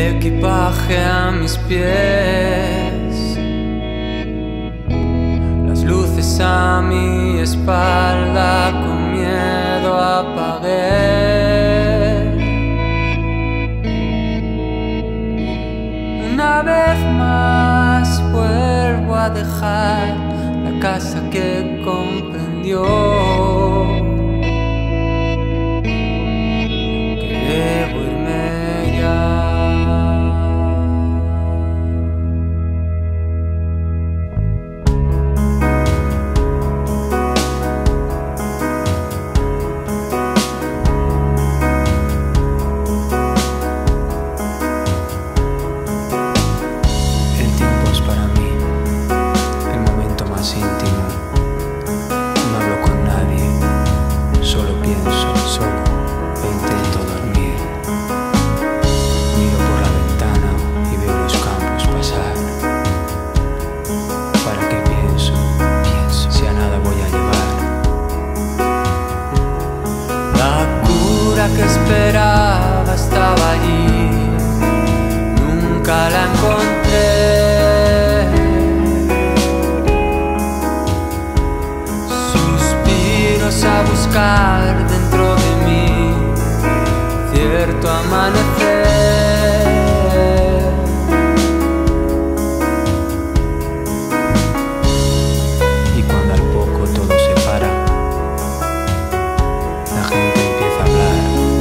equipaje a mis pies, las luces a mi espalda, con miedo apagué. Una vez más vuelvo a dejar la casa que comprendió que debo irme ya. Que esperaba estaba allí, nunca la encontré. Suspiros a buscar dentro de mí cierto amanecer. Y cuando al poco todo se para, la gente empieza a hablar.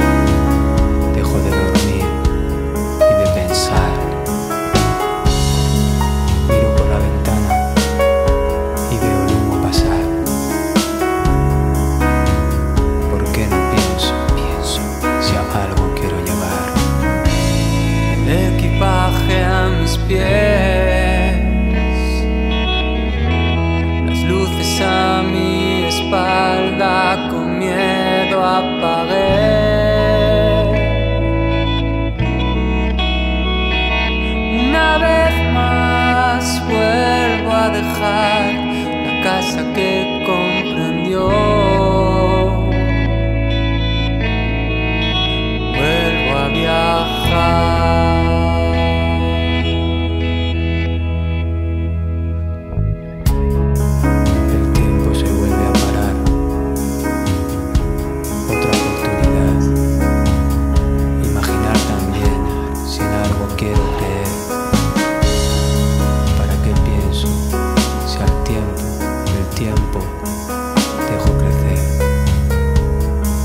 Equipaje a mis pies, las luces a mi espalda, con miedo apagué. Una vez más vuelvo a dejar la casa que comprendió. Vuelvo a viajar.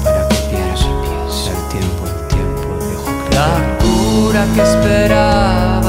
La cura que esperaba